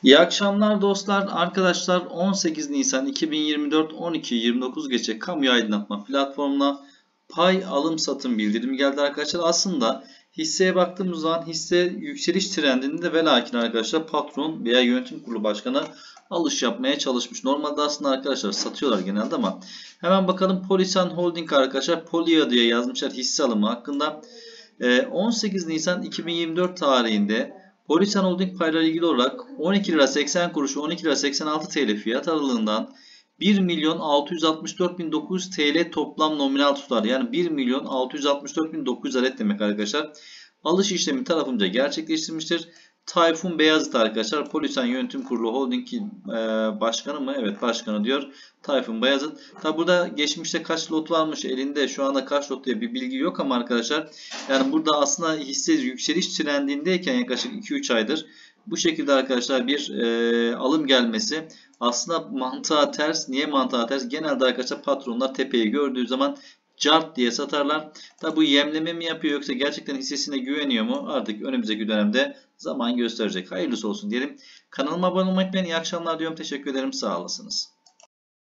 İyi akşamlar dostlar. Arkadaşlar 18 Nisan 2024 12:29 geçe kamuya aydınlatma platformuna pay alım satım bildirimi geldi arkadaşlar. Aslında hisseye baktığımız zaman hisse yükseliş trendinde ve lakin arkadaşlar patron veya yönetim kurulu başkanı alış yapmaya çalışmış. Normalde aslında arkadaşlar satıyorlar genelde ama hemen bakalım Polisan Holding arkadaşlar Polia diye yazmışlar hisse alımı hakkında. 18 Nisan 2024 tarihinde Polisan Holding paylarıyla ilgili olarak 12 lira 80 kuruş ve 12 lira 86 TL fiyat aralığından 1.664.900 TL toplam nominal tutar. Yani 1.664.900 adet demek arkadaşlar. Alış işlemi tarafımca gerçekleştirmiştir. Tayfun Beyazıt arkadaşlar. Polisan Yönetim Kurulu Holding'in başkanı mı? Evet başkanı diyor. Tayfun Beyazıt. Tabi burada geçmişte kaç lot varmış elinde şu anda kaç lot diye bir bilgi yok ama arkadaşlar yani burada aslında hisse yükseliş trendindeyken yaklaşık 2-3 aydır bu şekilde arkadaşlar bir alım gelmesi aslında mantığa ters. Niye mantığa ters? Genelde arkadaşlar patronlar tepeyi gördüğü zaman cart diye satarlar. Tabi bu yemleme mi yapıyor yoksa gerçekten hissesine güveniyor mu? Artık önümüzdeki dönemde zaman gösterecek. Hayırlısı olsun diyelim. Kanalıma abone olmayı unutmayın. İyi akşamlar diyorum. Teşekkür ederim. Sağ olasınız.